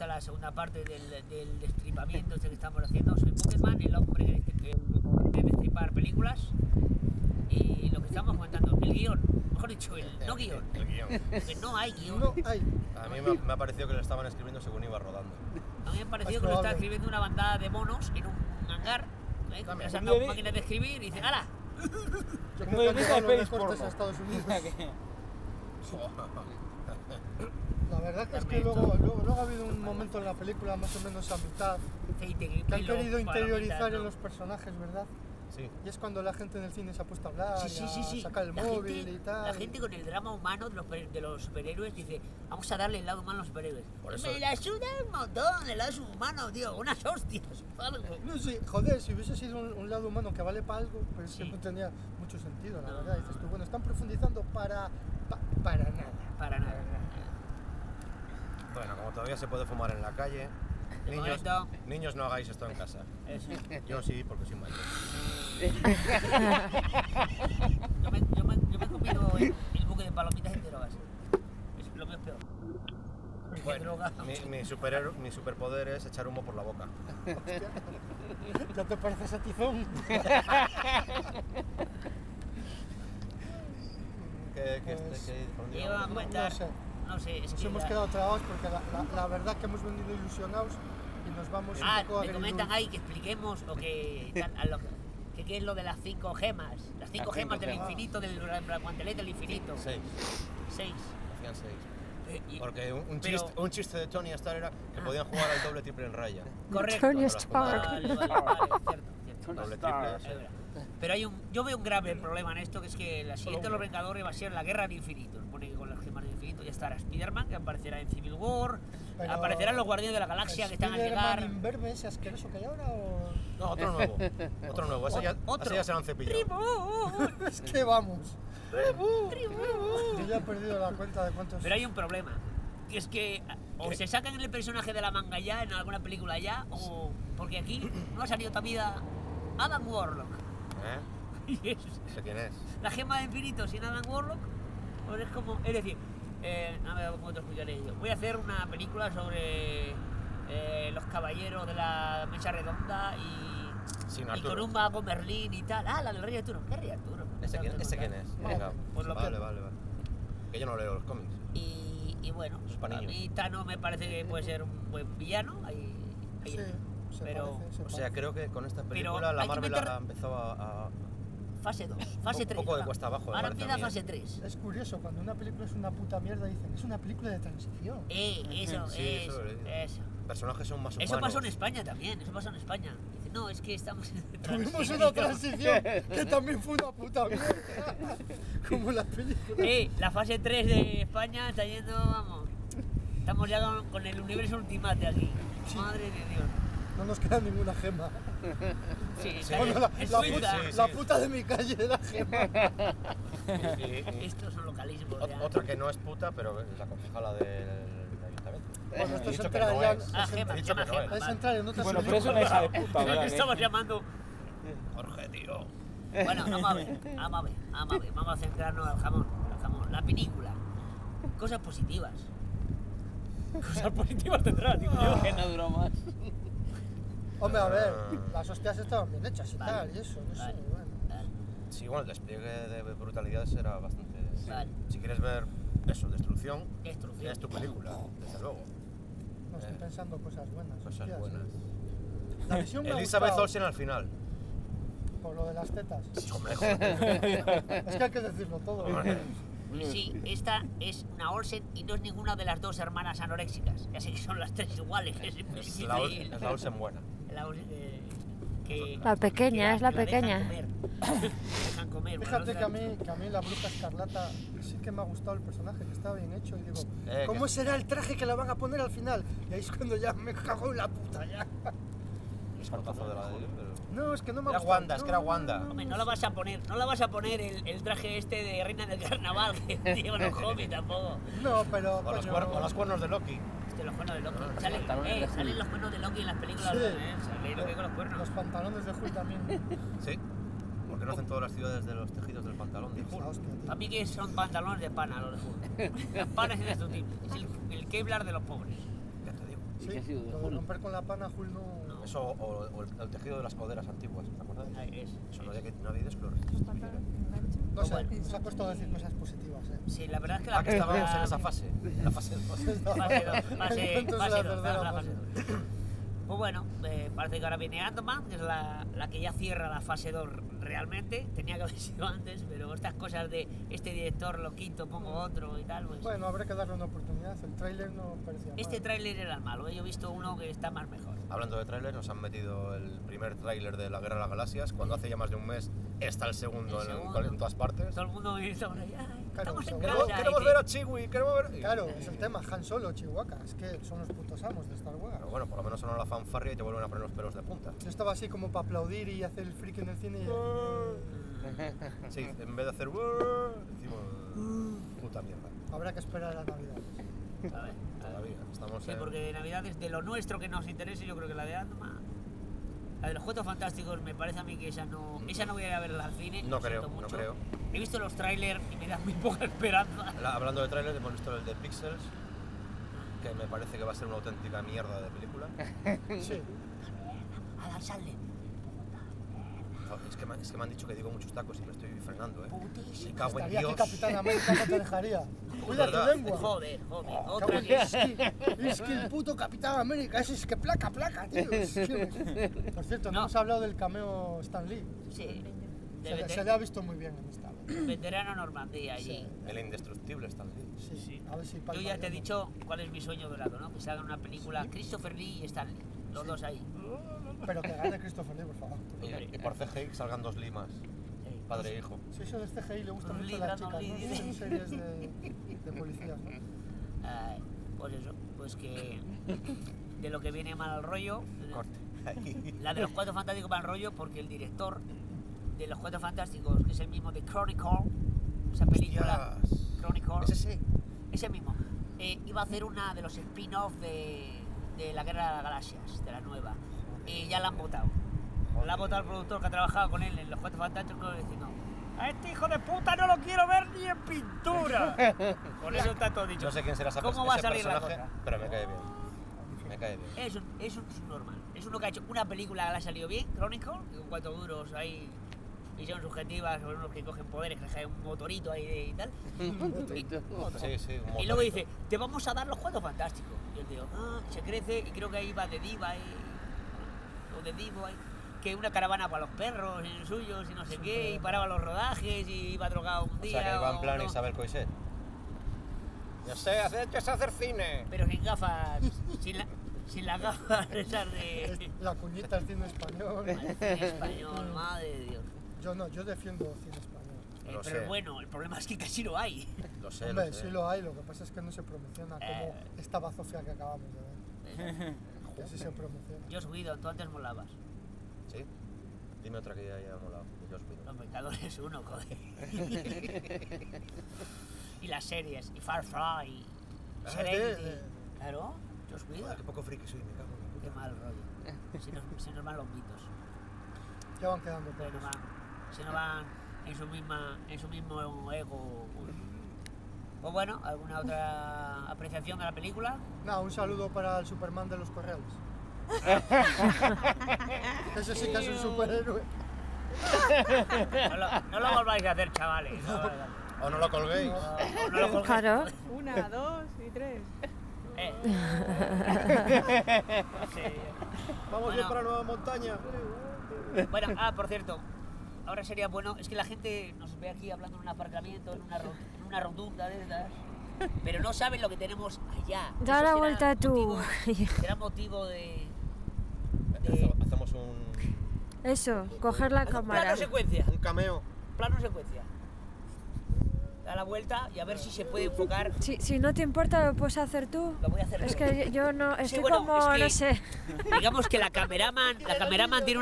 gusta la segunda parte del destripamiento este que estamos haciendo. Soy Pokémon, el hombre que destripar películas. Y lo que estamos comentando, el guión, mejor dicho, no guión. El guión. Porque no hay guión. No hay. A mí me ha parecido que lo estaban escribiendo según iba rodando. A mí me ha parecido que lo estaba escribiendo una bandada de monos en un hangar. Con las máquinas de escribir y dicen, ¡hala! Yo creo que han llegado los recortes a Estados Unidos. La verdad que es que luego ha habido un momento en la película, más o menos a mitad, que han querido interiorizar en los personajes, ¿verdad? Sí. Y es cuando la gente en el cine se ha puesto a hablar, Sí. a sacar el móvil y tal. La gente con el drama humano de los superhéroes dice, vamos a darle el lado humano a los superhéroes. Por eso... Me la suda un montón el lado humano, tío, unas hostias, algo. No sé, joder, si hubiese sido un lado humano que vale para algo, pues siempre tenía mucho sentido, la verdad. Dices tú, bueno, están profundizando para nada. Para nada. Bueno, como todavía se puede fumar en la calle, niños no hagáis esto en casa. Eso. Yo sí, porque soy mayor. yo me he comido el buque de palomitas entero así. Es lo mío es peor. Bueno, mi superpoder es echar humo por la boca. Hostia. ¿Ya te pareces a Tizón? ¿Qué Iba a comentar, no sé, es Nos que hemos quedado trabados porque la verdad que hemos venido ilusionados y nos vamos un poco a me comentan ahí que expliquemos o que qué es lo de las 5 gemas. Las 5 gemas del infinito, del guantelete del infinito. 6. 6. Hacían 6. Porque un chiste de Tony Stark era que podían jugar al doble triple en raya. Correcto. Tony Stark. Vale, cierto. Doble triple. Pero yo veo un grave problema en esto, que es que la siguiente de los Vengadores va a ser la guerra del infinito. Supone que con las gemas del infinito ya estará Spider-Man, que aparecerá en Civil War, aparecerán los Guardianes de la Galaxia que están a llegar. ¿Spider-Man imberbe ese asqueroso que hay ahora o...? No, otro nuevo. Otro nuevo. Ese ya se lo han cepillado. Es que vamos. Yo ya he perdido la cuenta de cuántos... Pero hay un problema, que es que o se sacan el personaje de la manga ya, en alguna película ya, o... Porque aquí no ha salido todavía Adam Warlock. ¿Eh? Y es... ¿Sé quién es? La gema de infinito sin Adam Warlock, pues es como... Es decir, a ver cómo te explicaré yo. Voy a hacer una película sobre los caballeros de la mesa redonda y con un mago Merlín y tal. La del Rey Arturo. ¿Qué Rey Arturo? ¿Ese quién es? Pues vale. Que yo no leo los cómics. Y bueno, a mí Thanos me parece que puede ser un buen villano. Pero... O sea, creo que con esta película la Marvel ha empezado a... Fase 2, fase 3. Un poco de cuesta abajo. Ahora empieza fase 3. Es curioso, cuando una película es una puta mierda dicen, es una película de transición. Eso. Personajes son más humanos. Eso pasó en España también, Dicen, no, es que estamos en transición. Tuvimos una transición que también fue una puta mierda. Como la película. La fase 3 de España está yendo, vamos. Estamos ya con el universo ultimate aquí. Sí. Madre de Dios. No nos queda ninguna gema. Sí. Bueno, la puta de mi calle de la gema. Estos son localismos. Otra que no es puta, pero es la concejala del ayuntamiento. Bueno, esto es entrar ya. Es entrar en otras. Bueno, pero eso no es hija de puta, ¿verdad? Estamos llamando. Jorge, tío. Bueno, vamos a ver. Vamos a centrarnos al jamón. La película. Cosas positivas. Cosas positivas tendrá, tío. Que no duró más. Hombre, a ver, las hostias estaban bien hechas y tal, y eso, no sé, bueno. Sí, bueno, el despliegue de brutalidad era bastante... Vale. Si quieres ver eso, destrucción, es tu película, desde luego. No estoy pensando cosas buenas. Cosas hostias, buenas. La visión me ha Elizabeth gustado. Olsen al final. Por lo de las tetas. Hombre, joder. Es que hay que decirlo todo. Sí, esta es una Olsen y no es ninguna de las dos hermanas anoréxicas. Ya sé que son las tres iguales. Es la Olsen buena. La pequeña, es la pequeña. Dejan comer. Fíjate que a mí la Bruja Escarlata sí que me ha gustado el personaje, que estaba bien hecho. Y digo, ¿cómo será el traje que le van a poner al final? Y ahí es cuando ya me cago en la puta ya. Es cortazo de la de... No, es que no me ha Era gustado. Wanda, es que era Wanda. Hombre, no la vas a poner el traje este de reina del carnaval, que tío, no Hobbit tampoco. No, pero... O los cuernos de Loki. Los cuernos de Loki. Salen los cuernos de Loki en las películas. Sí. Salen Loki con los cuernos. Los pantalones de Hulk también. Sí. Porque no hacen todas las ciudades de los tejidos del pantalón de Hulk. Para mí que son pantalones de pana los de Hulk. Las panas indestructibles. Es el Kevlar de los pobres. Ya te digo. Sí, ¿Qué ha sido de lo de Hulk? romper con la pana, Hulk no... Eso o el tejido de las coderas antiguas, ¿te acuerdas? Eso no había ido que lo No sé, Bueno. nos ha costado decir cosas positivas, Sí, la verdad es que la que estábamos en esa fase, en la fase 2. Fase 2, fase Entonces, 2, la fase tercera 2. Pues bueno, parece que ahora viene Ant-Man, que es la que ya cierra la fase 2 realmente. Tenía que haber sido antes, pero estas cosas de este director lo quito, pongo otro y tal, pues... Bueno, habrá que darle una oportunidad. El tráiler no parecía Este mal. tráiler era el malo, yo he visto uno que está más mejor. Hablando de tráiler, nos han metido el primer tráiler de La Guerra de las Galaxias, cuando hace ya más de un mes está el segundo, El segundo. en todas partes. Todo el mundo está por ahí, "Ay, Claro, estamos en seguro. casa". Queremos y ver te- a Chewie, queremos ver... Claro, es el tema, Han Solo, Chihuahua, es que son los putos amos de Star Wars. Pero bueno, por lo menos sonó la fanfarria y te vuelven a poner los pelos de punta. Yo estaba así como para aplaudir y hacer el friki en el cine y... Sí, en vez de hacer... decimos... puta mierda. Habrá que esperar a Navidad. A ver, Todavía, estamos sí, en... porque de Navidades, de lo nuestro que nos interese, yo creo que la de Ant-Man. La de los Cuatro Fantásticos me parece a mí que esa no voy a ir a verla al cine. No lo siento creo, no mucho. creo. He visto los trailers y me da muy poca esperanza. Hablando de tráiler, hemos visto el de Pixels, que me parece que va a ser una auténtica mierda de película. Sí. Adam Sandler, Joder, es que me han dicho que digo muchos tacos y me estoy frenando, ¿eh? putísimo. Me cago en Estaría aquí Dios. Capitán América, no te dejaría. Cuida tu verdad. lengua. Joder, Cago otra en que Dios, es que el puto Capitán América, ese es que placa, tío. Es que- Por cierto, no No. hemos hablado del cameo Stan Lee. Sí, Se le ha visto muy bien en esta. veterano Normandía allí. El indestructible Stan Lee. Sí, a ver si Yo palma ya te he bien. dicho cuál es mi sueño dorado, ¿no? Que se haga una película Christopher Lee y Stan Lee, los dos ahí. Pero que gane Christopher Lee, por favor. Y por CGI que salgan dos limas, Sí. padre e hijo. Sí, eso del CGI le gusta Los mucho a las Lee, chicas, ¿no? Brandon Lee. En series de policías, ¿no? Ay, pues eso, pues que de lo que viene mal al rollo, Corte. la de los Cuatro Fantásticos mal al rollo, porque el director de los Cuatro Fantásticos, que es el mismo de Chronicle, esa película, Hostias. Chronicle, Ese sí. ese mismo, iba a hacer una de los spin-offs de la Guerra de las Galaxias, de la nueva, y ya la han votado. La ha votado el productor que ha trabajado con él en los Cuatro Fantásticos diciendo: "A este hijo de puta no lo quiero ver ni en pintura". Con eso está todo dicho. No sé quién será ¿Cómo va a ese salir la personaje, cosa? pero me cae bien. Me cae bien. Es un subnormal. Es uno que ha hecho una película que le ha salido bien, Chronicle, que con 4 duros ahí, visión subjetiva sobre unos que cogen poderes, que dejan un motorito ahí y tal. Sí, sí, un Y luego motorito. dice: "Te vamos a dar los Cuatro Fantásticos". Y el tío, se crece, y creo que ahí va de diva o de divo ahí, que una caravana para los perros, y suyos, y no sé qué, y paraba los rodajes, y iba drogado un O día. sea, que iba en plan no, Isabel Coixet. Ya sé, es hacer cine. pero sin gafas, sin las gafas esas de La cuñita del cine español. cine español, madre de Dios. Yo no, yo defiendo cine español. Lo Pero sé. bueno, el problema es que casi no hay. Lo sé, Hombre, lo sé. sí lo hay, lo que pasa es que no se promociona como esta bazofia que acabamos de ver. Que sí se promociona. Yo he subido, tú antes molabas. ¿Sí? Dime otra que ya haya molado. que yo os pido. Los Vengadores 1, joder. Y las series, y Far Cry, y Serenity. Claro, yo os cuido. Joder, qué poco friki soy, me cago en la Qué puta. mal rollo. Se nos van los mitos. Ya van quedando Se nos pocos. se nos van en su mismo ego. Pues bueno, ¿alguna otra apreciación de la película? Nada, un saludo para el Superman de los correos. Ese sí que es un superhéroe. No lo volváis a hacer, chavales. No lo volváis a hacer. O no lo colguéis. No lo colguéis. Claro. 1, 2 y 3. Sí. Vamos Bueno. bien para Nueva Montaña. Bueno, por cierto, ahora sería bueno, es que la gente nos ve aquí hablando en un aparcamiento, en una rotunda de esas, pero no saben lo que tenemos allá. Da Eso la será vuelta tú. Será motivo de Hacemos un Eso, coger la plano cámara. secuencia, cameo. plano secuencia. Da la vuelta y a ver si se puede enfocar. Si no te importa, lo puedes hacer tú. Lo voy a hacer Es yo. que yo no, Sí, estoy bueno, como, es que- no sé. Digamos que la cameraman tiene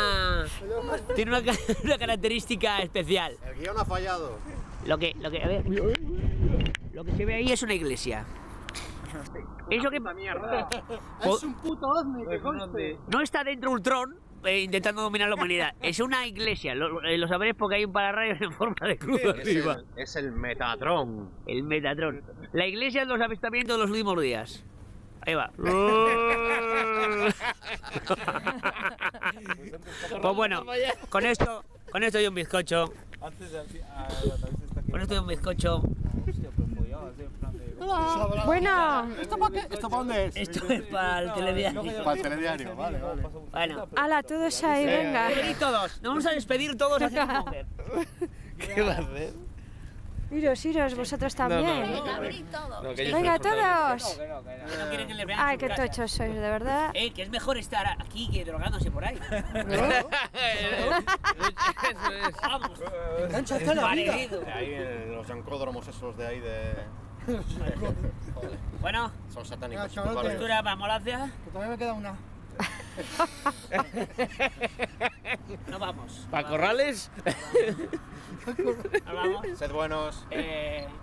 una característica especial. El guión ha fallado. A ver, lo que se ve ahí es una iglesia. Eso que Es un puto ovni, que conste. no está dentro Ultron intentando dominar la humanidad. Es una iglesia. Lo sabréis porque hay un pararrayos en forma de cruz arriba. Es el Metatron. El Metatron. La iglesia de los avistamientos de los últimos días. Ahí va. Pues bueno, con esto y un bizcocho. Con esto y un bizcocho. Bueno, ¿Esto para qué? ¿Esto para dónde es? Esto es para el telediario. Para el telediario, vale. Bueno, ala, todos ahí, venga. venid todos. Nos vamos a despedir todos así de mujer. ¿Qué va a hacer? Iros, vosotros también. No, que yo Venga, soy todos. No quieren que les vean Ay, su qué casa. tochos sois, de verdad. Que es mejor estar aquí que drogándose por ahí. Eso es. Vamos. Engánchate a la vida. Parecido. Ahí en los ancódromos esos de ahí de... Bueno, Son satánicos. Venga, chavalote. Vale. postura para Molacia. Que todavía me queda una. Nos vamos. ¿Para corrales? Nos vamos. Sed buenos.